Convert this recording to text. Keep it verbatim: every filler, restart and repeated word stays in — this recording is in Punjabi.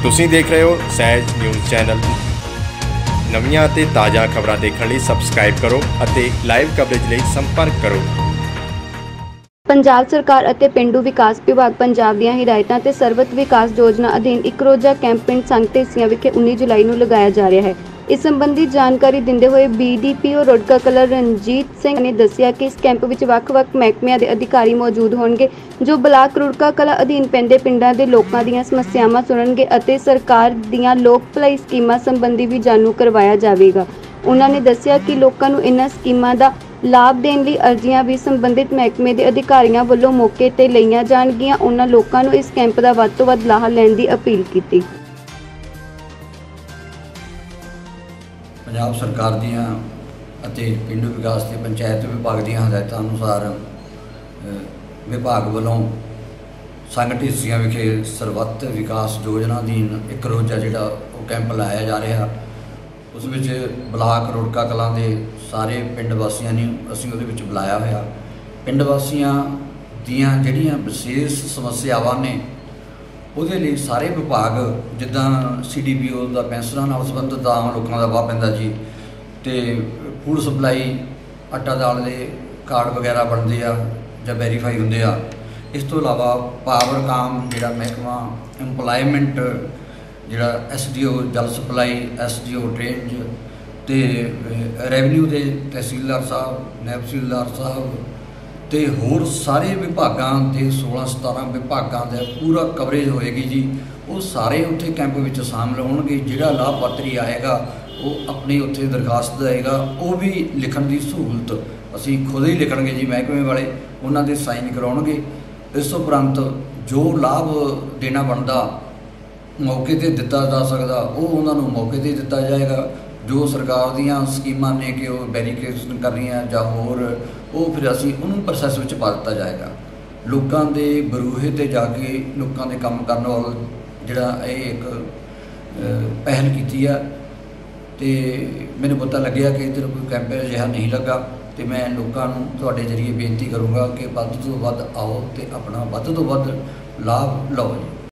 ਤੁਸੀਂ ਦੇਖ ਰਹੇ ਹੋ ਸਹਿਜ ਨਿਊਜ਼ ਚੈਨਲ। ਨਵੀਆਂ ਅਤੇ ਤਾਜ਼ਾ ਖਬਰਾਂ ਦੇਖਣ ਲਈ ਸਬਸਕ੍ਰਾਈਬ ਕਰੋ ਅਤੇ ਲਾਈਵ ਕਵਰੇਜ ਲਈ ਸੰਪਰਕ ਕਰੋ। ਪੰਜਾਬ ਸਰਕਾਰ ਅਤੇ ਪਿੰਡੂ ਵਿਕਾਸ ਵਿਭਾਗ ਪੰਜਾਬ ਦੀਆਂ ਹਿਦਾਇਤਾਂ ਤੇ ਸਰਬੱਤ ਵਿਕਾਸ ਯੋਜਨਾ ਅਧੀਨ ਇੱਕ ਰੋਜ਼ਾ ਕੈਂਪ ਪਿੰਡ ਸੰਘ ਢੇਸੀਆਂ ਵਿਖੇ ਉੱਨੀ ਜੁਲਾਈ ਨੂੰ ਲਗਾਇਆ ਜਾ ਰਿਹਾ ਹੈ। ਇਸ ਸੰਬੰਧੀ ਜਾਣਕਾਰੀ ਦਿੰਦੇ ਹੋਏ B D P O Rurka Kalan Ranjit Singh ਨੇ ਦੱਸਿਆ ਕਿ ਇਸ ਕੈਂਪ ਵਿੱਚ ਵੱਖ-ਵੱਖ ਮਹਿਕਮਿਆਂ ਦੇ ਅਧਿਕਾਰੀ ਮੌਜੂਦ ਹੋਣਗੇ ਜੋ ਬਲਾਕ ਰੁੜਕਾ ਕਲਾਂ ਅਧੀਨ ਪੈਂਦੇ ਪਿੰਡਾਂ ਦੇ ਲੋਕਾਂ ਦੀਆਂ ਸਮੱਸਿਆਵਾਂ ਸੁਣਨਗੇ ਅਤੇ ਸਰਕਾਰ ਦੀਆਂ ਲੋਕ ਭਲਾਈ ਸਕੀਮਾਂ ਸੰਬੰਧੀ ਵੀ ਜਾਣੂ ਕਰਵਾਇਆ ਜਾਵੇਗਾ। ਉਹਨਾਂ ਨੇ ਦੱਸਿਆ ਕਿ ਲੋਕਾਂ ਨੂੰ ਇਨ੍ਹਾਂ ਸਕੀਮਾਂ ਦਾ ਲਾਭ ਦੇਣ ਲਈ ਅਰਜ਼ੀਆਂ ਵੀ ਸੰਬੰਧਿਤ ਮਹਿਕਮੇ ਦੇ ਅਧਿਕਾਰੀਆਂ ਵੱਲੋਂ ਮੌਕੇ ਤੇ ਲਈਆਂ ਜਾਣਗੀਆਂ। ਉਹਨਾਂ ਲੋਕਾਂ ਨੂੰ ਇਸ ਕੈਂਪ ਦਾ ਵੱਧ ਤੋਂ ਵੱਧ ਲਾਹਾ ਲੈਣ ਦੀ ਅਪੀਲ ਕੀਤੀ। ਪੰਜਾਬ ਸਰਕਾਰ ਦੀਆਂ ਅਤੇ ਪਿੰਡੂ ਵਿਕਾਸ ਤੇ ਪੰਚਾਇਤ ਵਿਭਾਗ ਦੀਆਂ ਹਦਾਇਤਾਂ ਅਨੁਸਾਰ ਵਿਭਾਗ ਵੱਲੋਂ ਸੰਘ ਢੇਸੀਆਂ ਵਿਖੇ ਸਰਬੱਤ ਵਿਕਾਸ ਯੋਜਨਾ ਅਧੀਨ ਇੱਕ ਰੋਜ਼ਾ ਜਿਹੜਾ ਉਹ ਕੈਂਪ ਲਾਇਆ ਜਾ ਰਿਹਾ। ਉਸ ਵਿੱਚ ਬਲਾਕ ਰੁੜਕਾ ਕਲਾਂ ਦੇ ਸਾਰੇ ਪਿੰਡ ਵਾਸੀਆਂ ਨੂੰ ਅਸੀਂ ਉਹਦੇ ਵਿੱਚ ਬੁਲਾਇਆ ਹੋਇਆ। ਪਿੰਡ ਵਾਸੀਆਂ ਦੀਆਂ ਜਿਹੜੀਆਂ ਵਿਸ਼ੇਸ਼ ਸਮੱਸਿਆਵਾਂ ਨੇ ਉਹਦੇ ਲਈ ਸਾਰੇ ਵਿਭਾਗ ਜਿੱਦਾਂ ਸੀ ਡੀ ਪੀ ਓ ਦਾ ਪੈਨਸ਼ਨਾਂ ਨਾਲ ਸੰਬੰਧਿਤ ਆਮ ਲੋਕਾਂ ਦਾ ਵਾਹ ਪੈਂਦਾ ਜੀ, ਅਤੇ ਫੂਡ ਸਪਲਾਈ ਆਟਾ ਦਾਲ ਦੇ ਕਾਰਡ ਵਗੈਰਾ ਬਣਦੇ ਆ ਜਾਂ ਵੈਰੀਫਾਈ ਹੁੰਦੇ ਆ। ਇਸ ਤੋਂ ਇਲਾਵਾ ਪਾਵਰ ਕਾਮ ਜਿਹੜਾ ਮਹਿਕਮਾ, ਇੰਪਲਾਈਮੈਂਟ ਜਿਹੜਾ ਐਸ ਡੀ ਓ ਜਲ supply, S D O drainage ਅਤੇ ਰੈਵਨਿਊ ਦੇ ਤਹਿਸੀਲਦਾਰ ਸਾਹਿਬ, ਨਾਇਬ ਤਹਿਸੀਲਦਾਰ ਸਾਹਿਬ ਅਤੇ ਹੋਰ ਸਾਰੇ ਵਿਭਾਗਾਂ ਦੇ ਸੋਲਾਂ ਸਤਾਰਾਂ ਵਿਭਾਗਾਂ ਦਾ ਪੂਰਾ ਕਵਰੇਜ ਹੋਏਗੀ ਜੀ। ਉਹ ਸਾਰੇ ਉੱਥੇ ਕੈਂਪ ਵਿੱਚ ਸ਼ਾਮਿਲ ਹੋਣਗੇ। ਜਿਹੜਾ ਲਾਭਪਾਤਰੀ ਆਏਗਾ ਉਹ ਆਪਣੀ ਉੱਥੇ ਦਰਖਾਸਤ ਦੇਏਗਾ, ਉਹ ਵੀ ਲਿਖਣ ਦੀ ਸਹੂਲਤ ਅਸੀਂ ਖੁਦ ਹੀ ਲਿਖਣਗੇ ਜੀ, ਮਹਿਕਮੇ ਵਾਲੇ ਉਹਨਾਂ ਦੇ ਸਾਈਨ ਕਰਾਉਣਗੇ। ਇਸ ਤੋਂ ਉਪਰੰਤ ਜੋ ਲਾਭ ਦੇਣਾ ਬਣਦਾ ਮੌਕੇ 'ਤੇ ਦਿੱਤਾ ਜਾ ਸਕਦਾ ਉਹ ਉਹਨਾਂ ਨੂੰ ਮੌਕੇ 'ਤੇ ਦਿੱਤਾ ਜਾਏਗਾ। ਜੋ ਸਰਕਾਰ ਦੀਆਂ ਸਕੀਮਾਂ ਨੇ ਕਿ ਉਹ ਵੈਰੀਫਿਕੇਸ਼ਨ ਕਰਨੀਆਂ ਜਾਂ ਹੋਰ, ਉਹ ਫਿਰ ਅਸੀਂ ਉਹਨੂੰ ਪ੍ਰੋਸੈਸ ਵਿੱਚ ਪਾ ਦਿੱਤਾ ਜਾਏਗਾ। ਲੋਕਾਂ ਦੇ ਬਰੂਹੇ 'ਤੇ ਜਾ ਕੇ ਲੋਕਾਂ ਦੇ ਕੰਮ ਕਰਨ ਵੱਲ ਜਿਹੜਾ ਇਹ ਇੱਕ ਪਹਿਲ ਕੀਤੀ ਆ, ਅਤੇ ਮੈਨੂੰ ਪਤਾ ਲੱਗਿਆ ਕਿ ਇੱਧਰ ਕੋਈ ਕੈਂਪ ਅਜਿਹਾ ਨਹੀਂ ਲੱਗਾ, ਅਤੇ ਮੈਂ ਲੋਕਾਂ ਨੂੰ ਤੁਹਾਡੇ ਜ਼ਰੀਏ ਬੇਨਤੀ ਕਰੂੰਗਾ ਕਿ ਵੱਧ ਤੋਂ ਵੱਧ ਆਓ ਅਤੇ ਆਪਣਾ ਵੱਧ ਤੋਂ ਵੱਧ ਲਾਭ ਲਓ ਜੀ।